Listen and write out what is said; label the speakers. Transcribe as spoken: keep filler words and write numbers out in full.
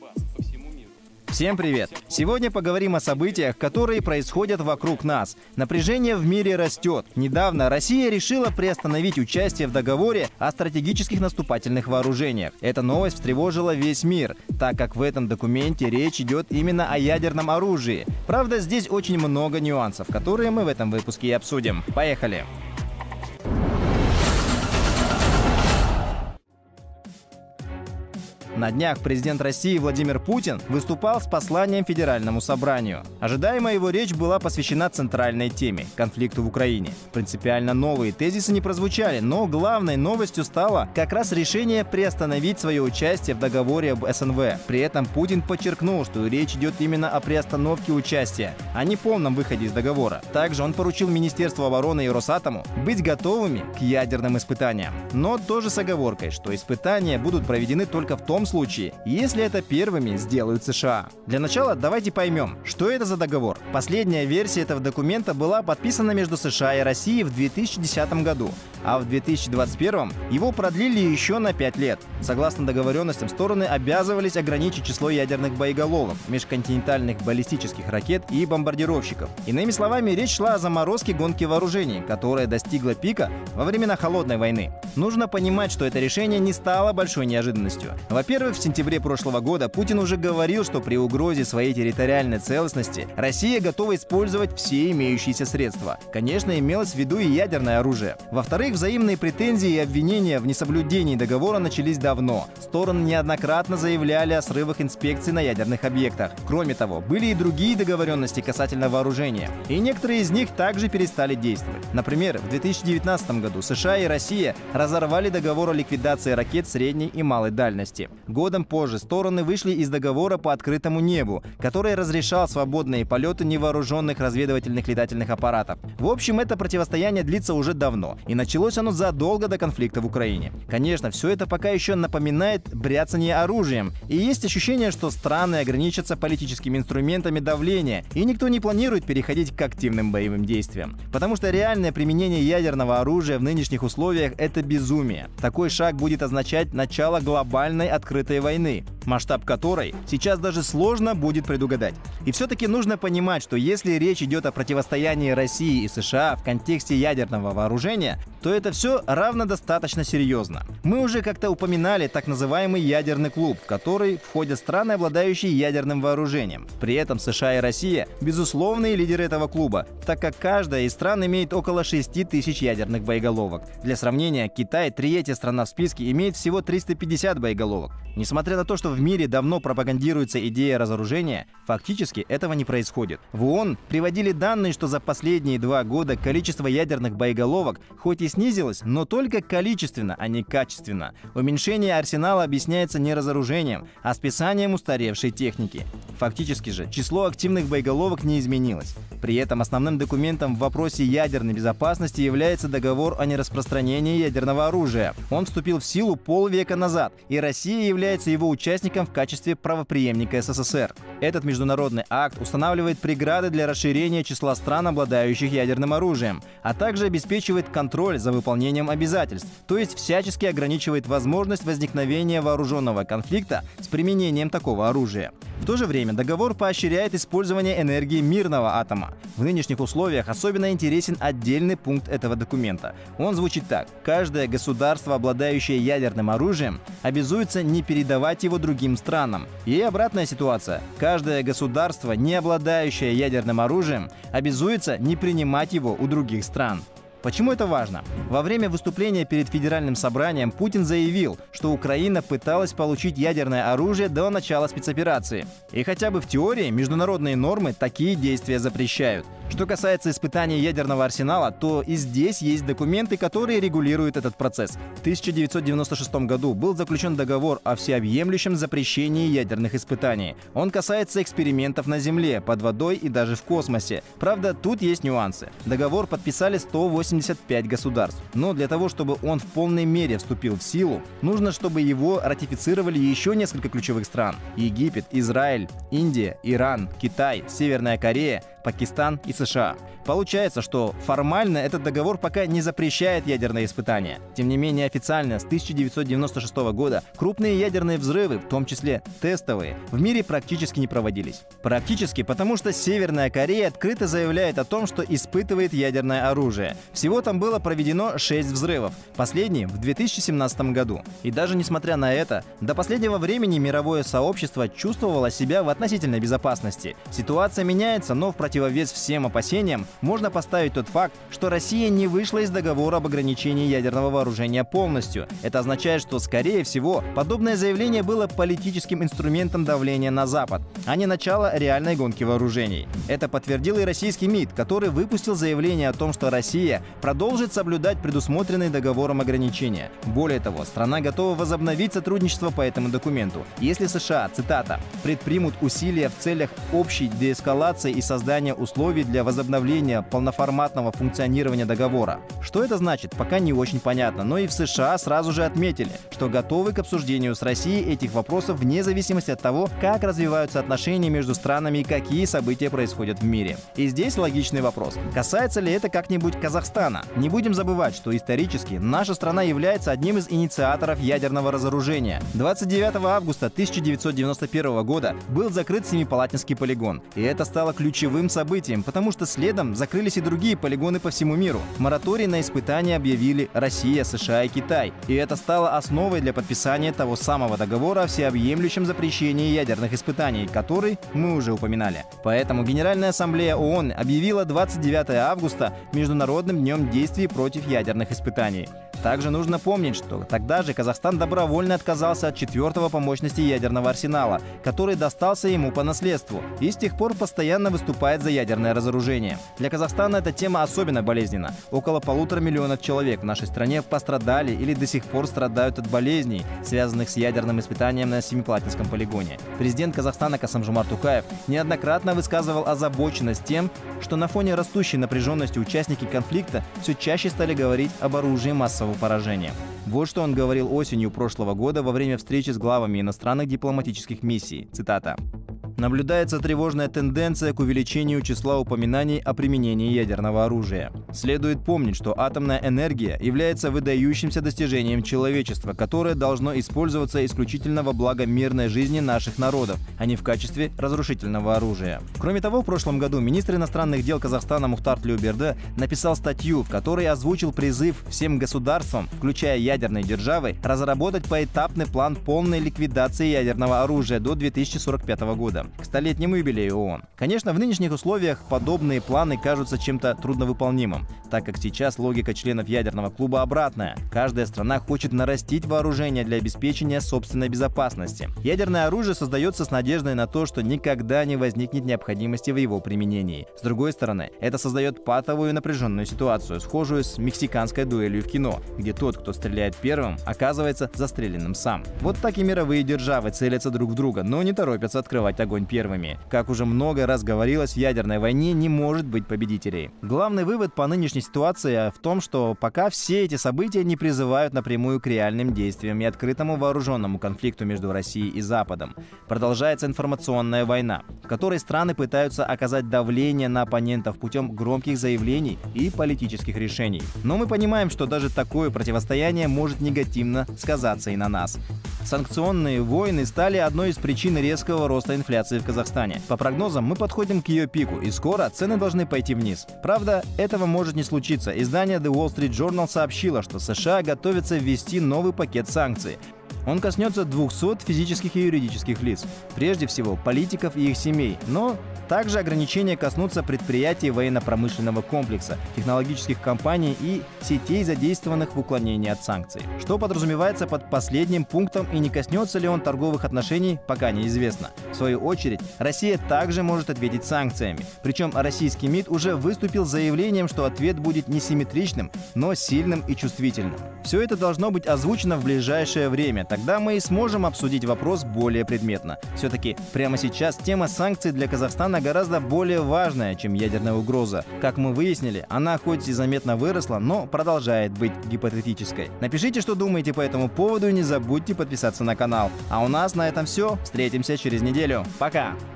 Speaker 1: Всем привет! Сегодня поговорим о событиях, которые происходят вокруг нас. Напряжение в мире растет. Недавно Россия решила приостановить участие в договоре о стратегических наступательных вооружениях. Эта новость встревожила весь мир, так как в этом документе речь идет именно о ядерном оружии. Правда, здесь очень много нюансов, которые мы в этом выпуске и обсудим. Поехали! На днях президент России Владимир Путин выступал с посланием Федеральному собранию. Ожидаемо его речь была посвящена центральной теме – конфликту в Украине. Принципиально новые тезисы не прозвучали, но главной новостью стало как раз решение приостановить свое участие в договоре об эс эн вэ. При этом Путин подчеркнул, что речь идет именно о приостановке участия, а не полном выходе из договора. Также он поручил Министерству обороны и Росатому быть готовыми к ядерным испытаниям. Но тоже с оговоркой, что испытания будут проведены только в том случае, если это первыми сделают США. Для начала давайте поймем, что это за договор. Последняя версия этого документа была подписана между США и Россией в две тысячи десятом году, а в две тысячи двадцать первом его продлили еще на пять лет. Согласно договоренностям, стороны обязывались ограничить число ядерных боеголовок, межконтинентальных баллистических ракет и бомбардировщиков. Иными словами, речь шла о заморозке гонки вооружений, которая достигла пика во времена Холодной войны. Нужно понимать, что это решение не стало большой неожиданностью. Во-первых, в сентябре прошлого года Путин уже говорил, что при угрозе своей территориальной целостности Россия готова использовать все имеющиеся средства. Конечно, имелось в виду и ядерное оружие. Во-вторых, взаимные претензии и обвинения в несоблюдении договора начались давно. Стороны неоднократно заявляли о срывах инспекций на ядерных объектах. Кроме того, были и другие договоренности касательно вооружения. И некоторые из них также перестали действовать. Например, в две тысячи девятнадцатом году США и Россия разорвали договор о ликвидации ракет средней и малой дальности. Годом позже стороны вышли из договора по открытому небу, который разрешал свободные полеты невооруженных разведывательных летательных аппаратов. В общем, это противостояние длится уже давно, и началось оно задолго до конфликта в Украине. Конечно, все это пока еще напоминает бряцание оружием, и есть ощущение, что страны ограничатся политическими инструментами давления, и никто не планирует переходить к активным боевым действиям. Потому что реальное применение ядерного оружия в нынешних условиях – это безумие. Такой шаг будет означать начало глобальной открытой войны, масштаб которой сейчас даже сложно будет предугадать. И все-таки нужно понимать, что если речь идет о противостоянии России и США в контексте ядерного вооружения, то это все равнодостаточно серьезно. Мы уже как-то упоминали так называемый ядерный клуб, в который входят страны, обладающие ядерным вооружением. При этом США и Россия – безусловные лидеры этого клуба, так как каждая из стран имеет около шести тысяч ядерных боеголовок. Для сравнения, Китай, третья страна в списке, имеет всего триста пятьдесят боеголовок. Несмотря на то, что в мире давно пропагандируется идея разоружения, фактически этого не происходит. В ООН приводили данные, что за последние два года количество ядерных боеголовок хоть и снизилось, но только количественно, а не качественно. Уменьшение арсенала объясняется не разоружением, а списанием устаревшей техники. Фактически же число активных боеголовок не изменилось. При этом основным документом в вопросе ядерной безопасности является договор о нераспространении ядерного оружия. Он вступил в силу полвека назад, и Россия является его участником в качестве правопреемника эс эс эс эр. Этот международный акт устанавливает преграды для расширения числа стран, обладающих ядерным оружием, а также обеспечивает контроль за выполнением обязательств, то есть всячески ограничивает возможность возникновения вооруженного конфликта с применением такого оружия. В то же время договор поощряет использование энергии мирного атома. В нынешних условиях особенно интересен отдельный пункт этого документа. Он звучит так: каждое государство, обладающее ядерным оружием, обязуется не передавать его другим странам. И обратная ситуация: каждое государство, не обладающее ядерным оружием, обязуется не принимать его у других стран. Почему это важно? Во время выступления перед Федеральным собранием Путин заявил, что Украина пыталась получить ядерное оружие до начала спецоперации. И хотя бы в теории международные нормы такие действия запрещают. Что касается испытаний ядерного арсенала, то и здесь есть документы, которые регулируют этот процесс. В тысяча девятьсот девяносто шестом году был заключен договор о всеобъемлющем запрещении ядерных испытаний. Он касается экспериментов на Земле, под водой и даже в космосе. Правда, тут есть нюансы. Договор подписали сто восемьдесят восемьдесят пять государств. Но для того, чтобы он в полной мере вступил в силу, нужно, чтобы его ратифицировали еще несколько ключевых стран: Египет, Израиль, Индия, Иран, Китай, Северная Корея, Пакистан и США. Получается, что формально этот договор пока не запрещает ядерные испытания. Тем не менее, официально с тысяча девятьсот девяносто шестого года крупные ядерные взрывы, в том числе тестовые, в мире практически не проводились. Практически потому, что Северная Корея открыто заявляет о том, что испытывает ядерное оружие. Всего там было проведено шесть взрывов, последний в две тысячи семнадцатом году. И даже несмотря на это, до последнего времени мировое сообщество чувствовало себя в относительной безопасности. Ситуация меняется, но в противовес всем опасениям можно поставить тот факт, что Россия не вышла из договора об ограничении ядерного вооружения полностью. Это означает, что, скорее всего, подобное заявление было политическим инструментом давления на Запад, а не начало реальной гонки вооружений. Это подтвердил и российский МИД, который выпустил заявление о том, что Россия продолжит соблюдать предусмотренные договором ограничения. Более того, страна готова возобновить сотрудничество по этому документу, если США, цитата, «предпримут усилия в целях общей деэскалации и создания условий для возобновления полноформатного функционирования договора». Что это значит, пока не очень понятно, но и в США сразу же отметили, что готовы к обсуждению с Россией этих вопросов вне зависимости от того, как развиваются отношения между странами и какие события происходят в мире. И здесь логичный вопрос: касается ли это как-нибудь Казахстана? Не будем забывать, что исторически наша страна является одним из инициаторов ядерного разоружения. двадцать девятого августа тысяча девятьсот девяносто первого года был закрыт Семипалатинский полигон, и это стало ключевым событием, потому что следом закрылись и другие полигоны по всему миру. Мораторий на испытания объявили Россия, США и Китай, и это стало основой для подписания того самого договора о всеобъемлющем запрещении ядерных испытаний, который мы уже упоминали. Поэтому Генеральная ассамблея ООН объявила двадцать девятого августа Международным днем действий против ядерных испытаний. Также нужно помнить, что тогда же Казахстан добровольно отказался от четвертого по мощности ядерного арсенала, который достался ему по наследству, и с тех пор постоянно выступает за ядерное разоружение. Для Казахстана эта тема особенно болезненна. Около полутора миллионов человек в нашей стране пострадали или до сих пор страдают от болезней, связанных с ядерным испытанием на Семипалатинском полигоне. Президент Казахстана Касым-Жомарт Токаев неоднократно высказывал озабоченность тем, что на фоне растущей напряженности участники конфликта все чаще стали говорить об оружии массового поражения. Вот что он говорил осенью прошлого года во время встречи с главами иностранных дипломатических миссий. Цитата. «Наблюдается тревожная тенденция к увеличению числа упоминаний о применении ядерного оружия. Следует помнить, что атомная энергия является выдающимся достижением человечества, которое должно использоваться исключительно во благо мирной жизни наших народов, а не в качестве разрушительного оружия». Кроме того, в прошлом году министр иностранных дел Казахстана Мухтар Тлеуберді написал статью, в которой озвучил призыв всем государствам, включая ядерные державы, разработать поэтапный план полной ликвидации ядерного оружия до две тысячи сорок пятого года. К столетнему юбилею ООН. Конечно, в нынешних условиях подобные планы кажутся чем-то трудновыполнимым, так как сейчас логика членов ядерного клуба обратная. Каждая страна хочет нарастить вооружение для обеспечения собственной безопасности. Ядерное оружие создается с надеждой на то, что никогда не возникнет необходимости в его применении. С другой стороны, это создает патовую напряженную ситуацию, схожую с мексиканской дуэлью в кино, где тот, кто стреляет первым, оказывается застреленным сам. Вот так и мировые державы целятся друг в друга, но не торопятся открывать огонь первыми. Как уже много раз говорилось, в ядерной войне не может быть победителей. Главный вывод по нынешней ситуации в том, что пока все эти события не призывают напрямую к реальным действиям и открытому вооруженному конфликту между Россией и Западом. Продолжается информационная война, в которой страны пытаются оказать давление на оппонентов путем громких заявлений и политических решений. Но мы понимаем, что даже такое противостояние может негативно сказаться и на нас. Санкционные войны стали одной из причин резкого роста инфляции в Казахстане. По прогнозам, мы подходим к ее пику, и скоро цены должны пойти вниз. Правда, этого может не случиться. Издание The Wall Street Journal сообщило, что США готовится ввести новый пакет санкций. Он коснется двухсот физических и юридических лиц, прежде всего политиков и их семей, но также ограничения коснутся предприятий военно-промышленного комплекса, технологических компаний и сетей, задействованных в уклонении от санкций. Что подразумевается под последним пунктом и не коснется ли он торговых отношений, пока неизвестно. В свою очередь, Россия также может ответить санкциями. Причем российский МИД уже выступил с заявлением, что ответ будет не симметричным, но сильным и чувствительным. Все это должно быть озвучено в ближайшее время, Тогда мы и сможем обсудить вопрос более предметно. Все-таки прямо сейчас тема санкций для Казахстана гораздо более важная, чем ядерная угроза. Как мы выяснили, она хоть и заметно выросла, но продолжает быть гипотетической. Напишите, что думаете по этому поводу, и не забудьте подписаться на канал. А у нас на этом все. Встретимся через неделю. Пока!